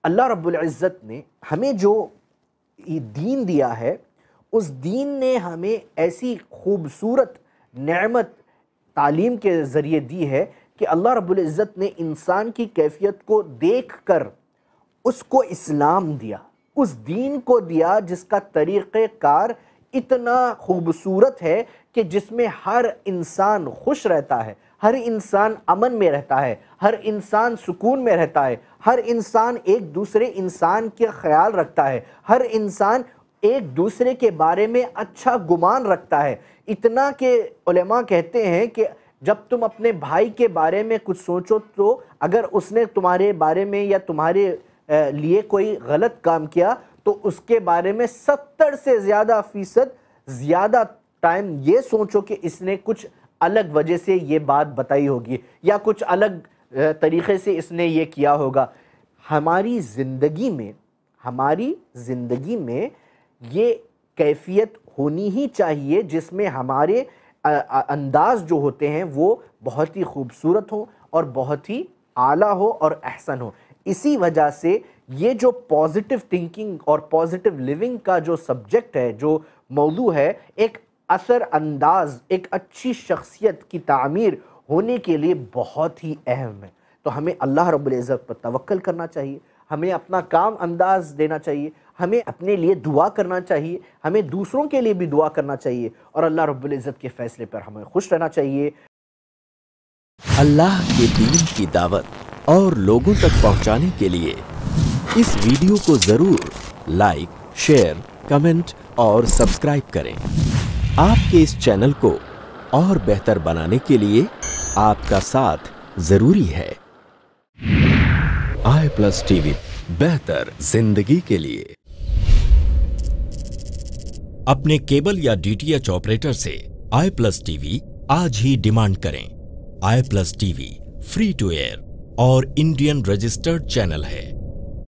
اللہ رب العزت نے ہمیں جو دین دیا ہے، اس دین نے ہمیں ایسی خوبصورت نعمت تعلیم کے ذریعے دی ہے کہ اللہ رب العزت نے انسان کی کیفیت کو دیکھ کر اس کو اسلام دیا، اس دین کو دیا جس کا طریقہ کار اتنا خوبصورت ہے کہ جس میں ہر انسان خوش رہتا ہے، ہر انسان امن میں رہتا ہے، ہر انسان سکون میں رہتا ہے، ہر انسان ایک دوسرے انسان کے خیال رکھتا ہے، ہر انسان ایک دوسرے کے بارے میں اچھا گمان رکھتا ہے، اتنا کہ علماء کہتے ہیں کہ جب تم اپنے بھائی کے بارے میں کچھ سوچو تو اگر اس نے تمہارے بارے میں یا تمہارے لیے کوئی غلط کام کیا تو اس کے بارے میں 70 سے زیادہ ٹائم یہ سوچو کہ اس نے کچھ الگ وجہ سے یہ بات بتائی ہوگی یا کچھ الگ طریقے سے اس نے یہ کیا ہوگا۔ ہماری زندگی میں یہ کیفیت ہونی ہی چاہیے جس میں ہمارے انداز جو ہوتے ہیں وہ بہت ہی خوبصورت ہوں اور بہت ہی اعلیٰ ہو اور احسن ہو۔ اسی وجہ سے یہ جو پازیٹیو تھنکنگ اور پازیٹیو لیونگ کا جو سبجیکٹ ہے، جو موضوع ہے، ایک اثر انداز، ایک اچھی شخصیت کی تعمیر ہونے کے لیے بہت ہی اہم ہے۔ تو ہمیں اللہ رب العزت پر توکل کرنا چاہیے، ہمیں اپنا کام انداز دینا چاہیے، ہمیں اپنے لیے دعا کرنا چاہیے، ہمیں دوسروں کے لیے بھی دعا کرنا چاہیے اور اللہ رب العزت کے فیصلے پر ہمیں خوش رہنا چاہیے۔ اللہ کے دین کی دعوت اور لوگوں تک پہنچانے کے لیے اس ویڈیو کو ضرور لائک، شیئر، کمنٹ اور سبسکرائب کریں۔ آپ کے اس چینل کو اور بہتر بنانے کے لیے آپ کا ساتھ ضروری ہے۔ i+TV، بہتر زندگی کے لیے۔ اپنے کیبل یا DTH آپریٹر سے i+TV آج ہی ڈیمانڈ کریں۔ i+TV فری ٹو ایئر اور انڈین رجسٹرڈ چینل ہے۔